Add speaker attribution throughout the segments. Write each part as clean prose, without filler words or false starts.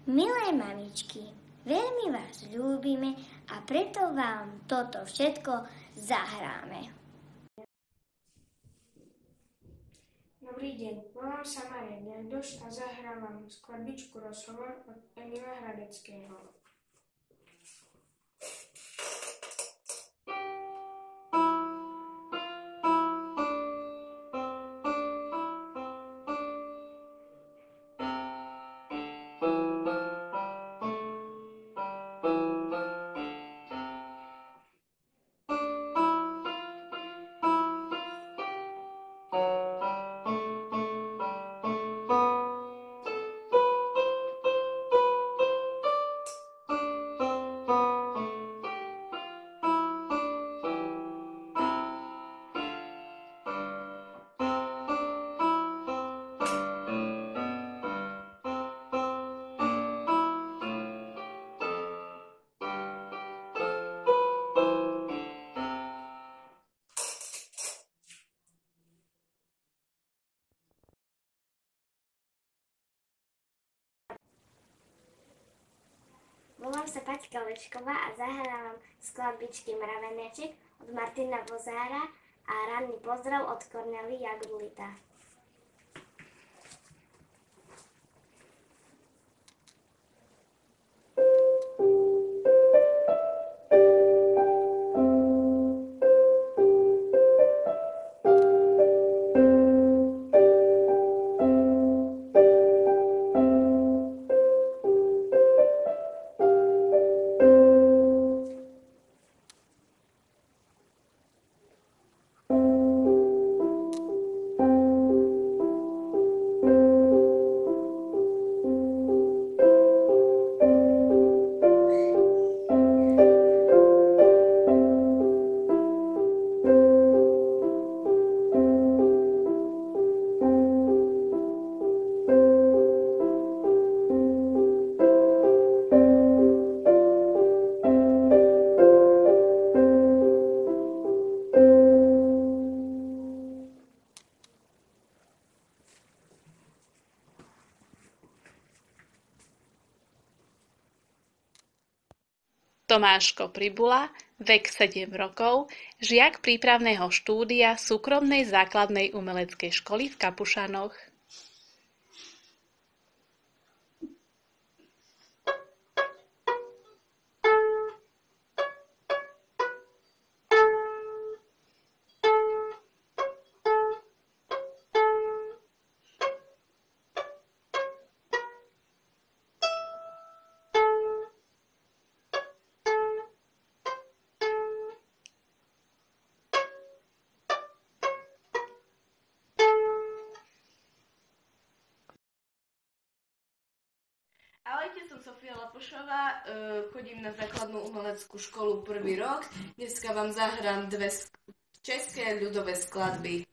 Speaker 1: Milé mamičky, veľmi vás ľúbime a preto vám toto všetko zahráme.
Speaker 2: Dobrý deň, volám sa Marian Nerdoš a zahrávam skladbičku Rozhovor od Emila Hradeckého.
Speaker 1: Volám sa Paťka Lečková a zahrávam skladbičky Mraveneček od Martina Vozára a Ranný pozdrav od Kornely Jagrulita.
Speaker 3: Tomáško Pribula, vek 7 rokov, žiak prípravného štúdia súkromnej základnej umeleckej školy v Kapušanoch.
Speaker 4: Ahojte, som Sofia Lapušová, chodím na základnú umeleckú školu 1. rok. Dneska vám zahrám dve české ľudové skladby.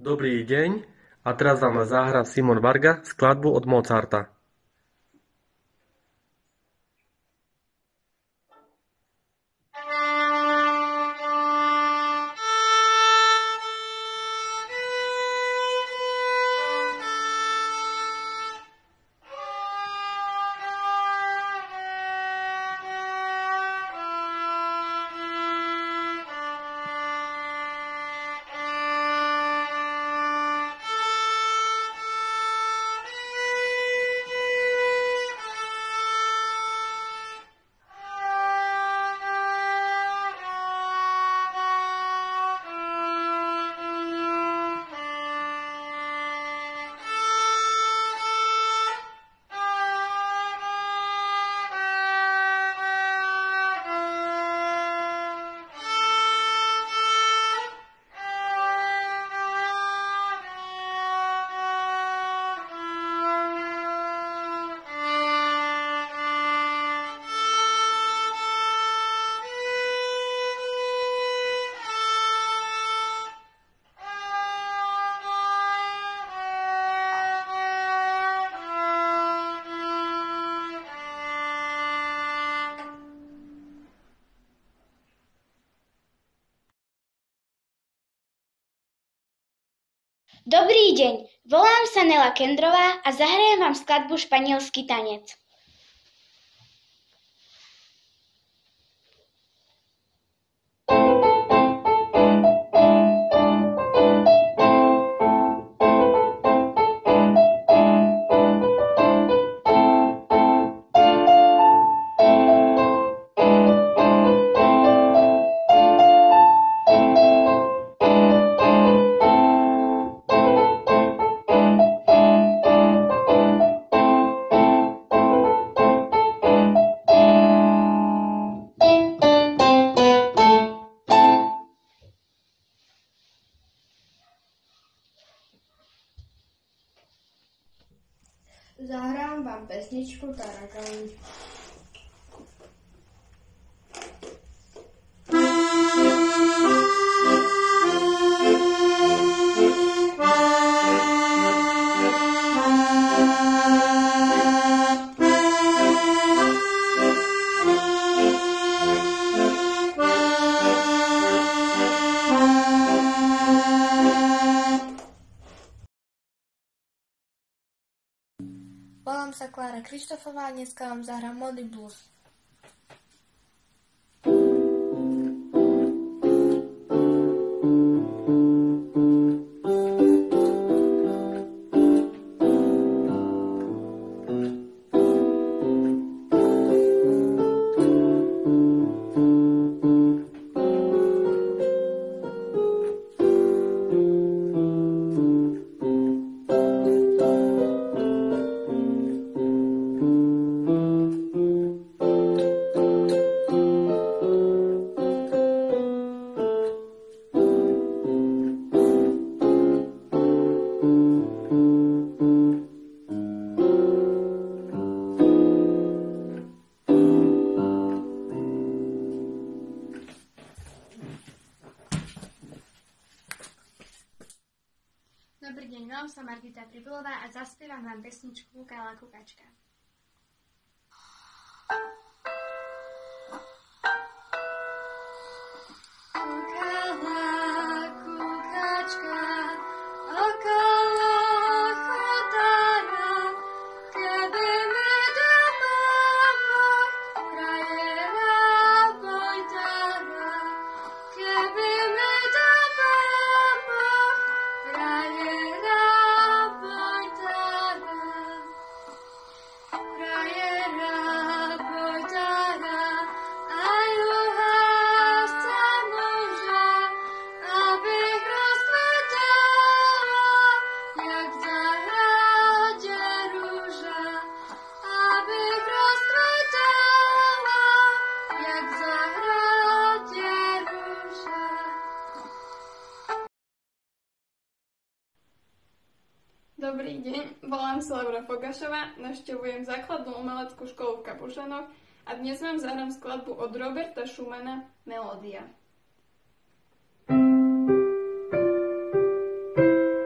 Speaker 5: Dobrý deň, a teraz vám zahrá Simon Varga skladbu od Mozarta.
Speaker 6: Dobrý deň, volám sa Nela Kendrová a zahrajem vám skladbu Španielský tanec.
Speaker 2: Zahrám vám pesničku Tarakan.
Speaker 7: Volám sa Klára Krištofová a dneska vám zahrám Modný blues.
Speaker 8: Dobrý deň, volám sa Margita Pribulová a zaspievam vám pesničku Kukala kukačka. Kukala kukačka okolo chodara, keby mi doma krajera bojtara, keby mi doma krajera bojtara, krajera bojtara, a juhasta muža, abych rozkvetala, jak v zahradě růža, abych rozkvetala, jak v zahradě růža.
Speaker 9: Dobrý deň, volám sa Laura Fogašová, navštevujem základnú umeleckú školu v Kapušanoch a dnes vám zahrám skladbu od Roberta Schumana Melódia.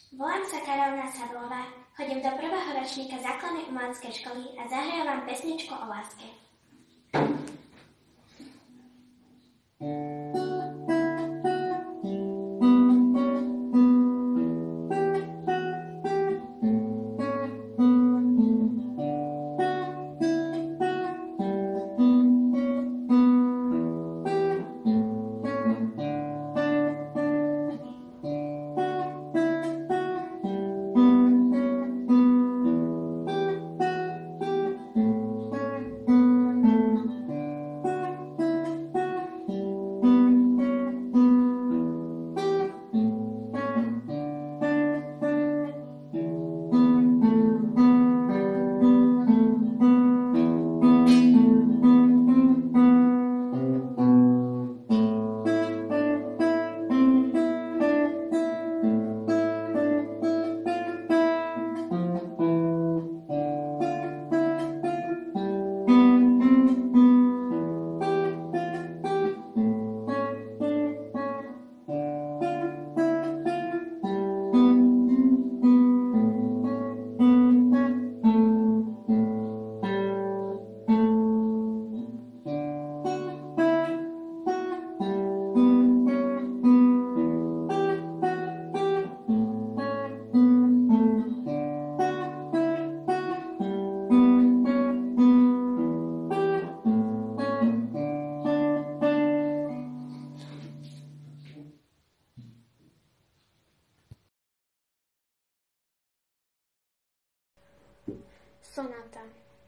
Speaker 10: Volám sa Karolina Sadlová, chodím do prvého ročníka základnej umeleckej školy a zahrajem vám pesničku o láske.
Speaker 1: Sonata.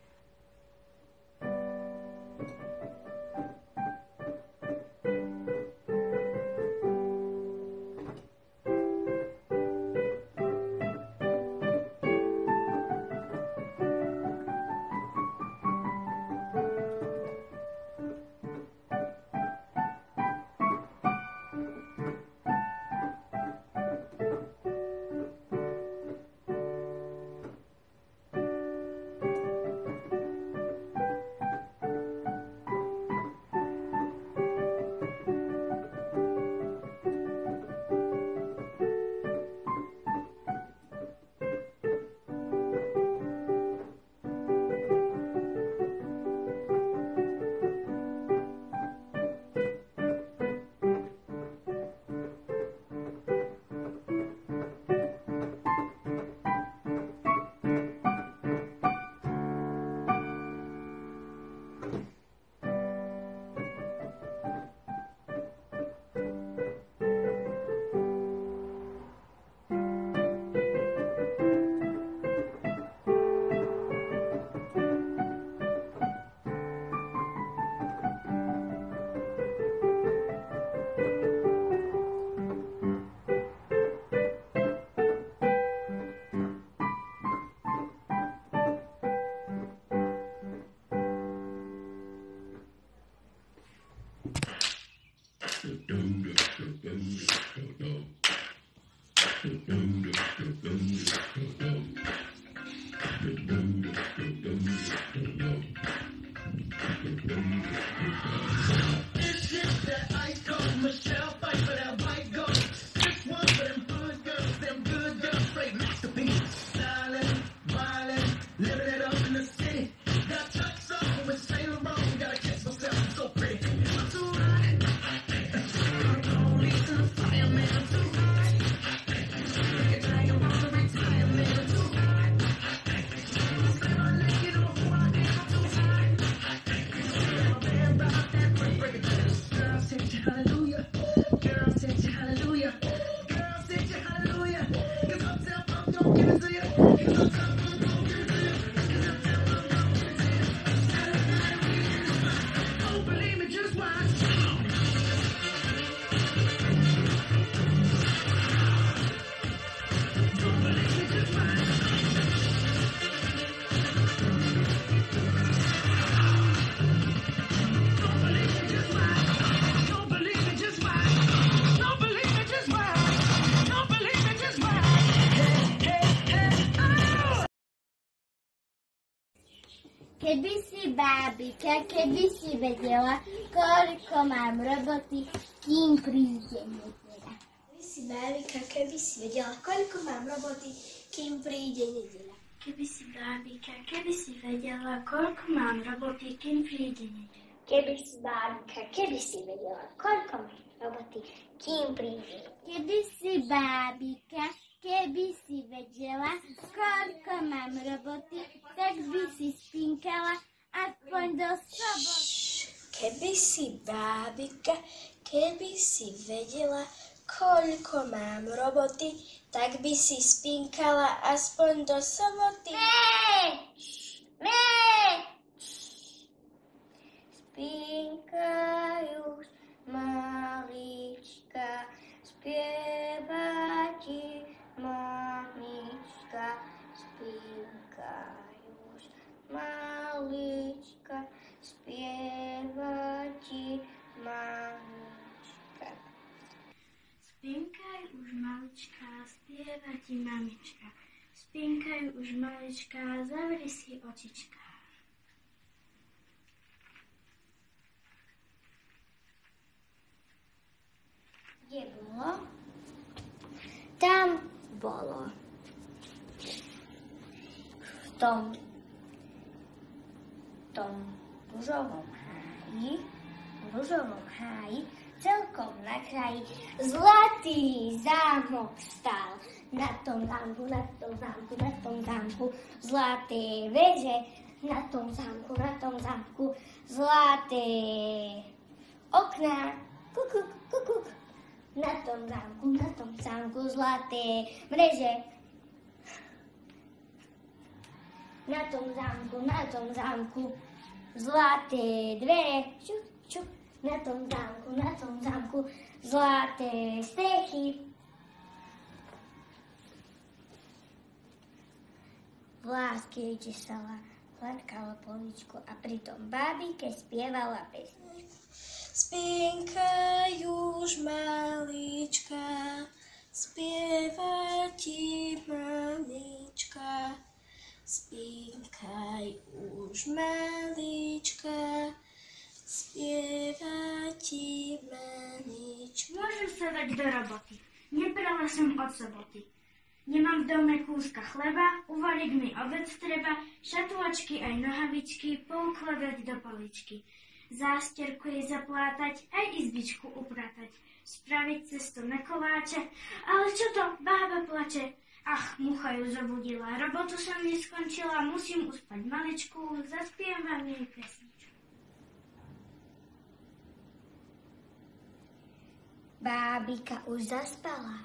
Speaker 10: Keby si, bábika, keby si vedela, koľko mám roboty, kým príde nedela.
Speaker 1: Keby si
Speaker 10: si bábika, keby si vedela, koľko mám roboty, kým príde nedeľa.
Speaker 11: Keby si bábika, keby si vedela, koľko mám roboty, kým príde nedeľa.
Speaker 1: Keby si bábika, keby si vedela, koľko mám roboty, kým príde.
Speaker 11: Keby si bábika, keby si vedela, koľko mám roboty, tak by si spinkala aspoň do soboty.
Speaker 10: Keby si bábika, keby si vedela, koľko mám roboty, tak by si spinkala aspoň do soboty.
Speaker 11: Spinkajú malička, spieva ti mamička. Spinkajú malička, spieva ti mamička. Spinkaj už malička, spieva ti mamička. Spinkaj už malička, zavri si očička.
Speaker 1: Kde bolo? Tam bolo. V tom ružovom háji, celkom na kraji, zlatý zámok stál. Na tom zámku, zlaté veže, na tom zámku, zlaté okná, kukuk. Na tom zámku, zlaté mreže. Na tom zámku, zlaté dvere, čup. Na tom zámku, zlaté strechy. V láske česala, hladkala poličku a pritom bábike spievala pesničku.
Speaker 10: Spinkaj už malička, spieva ti mamička. Spinkaj už malička, spieva ti mamička.
Speaker 11: Môžem sa dať do roboty. Neprala som od soboty. Nemám v dome kúska chleba, uvaliť mi ovec treba, šatôčky aj nohavičky poukladať do poličky. Zásterku jej zaplátať, aj izbičku upratať, spraviť cestu na koláče, ale čo to, bába plače? Ach, mucha ju zobudila, robotu som neskončila, musím uspať maličku, zaspievam jej pesničku.
Speaker 1: Bábika už zaspala,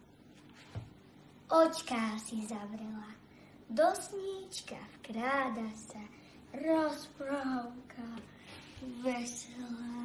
Speaker 1: očká si zavrela, do sníčka vkráda sa rozprávka veselá.